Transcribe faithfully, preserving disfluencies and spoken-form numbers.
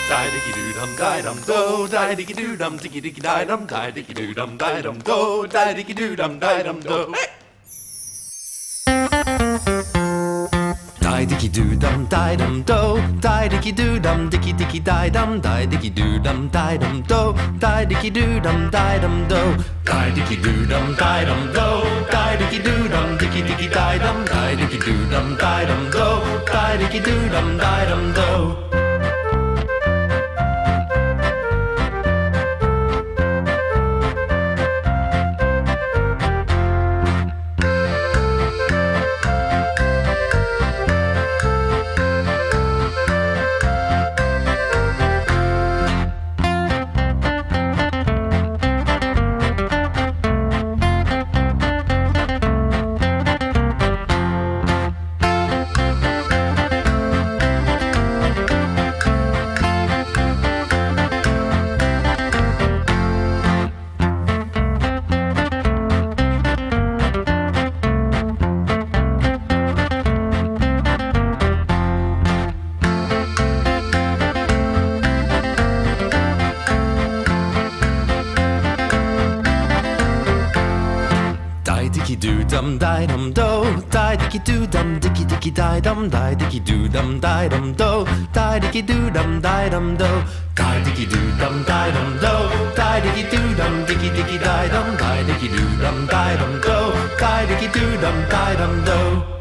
die diggy doo dum die dum do, die diggy doo dum diggy diggy die dum, die diggy doo dum die dum do, die diggy doo dum die dum do. Die diggy doo dum die dum do, die diggy doo dum diggy diggy die dum, die diggy doo dum die dum do, die diggy doo dum die dum do, die diggy doo dum die dum do, die diggy doo dum diggy diggy die dum, die diggy doo dum die dum do, die diggy doo dum die dum do. Diggy doo dum die dum do, die diggy doo dum diggy diggy die dum, die diggy doo dum die dum do, die diggy doo dum die dum do, die diggy doo dum die dum do, die diggy doo dum diggy diggy die dum, die diggy doo dum die dum do, die diggy doo dum die dum do.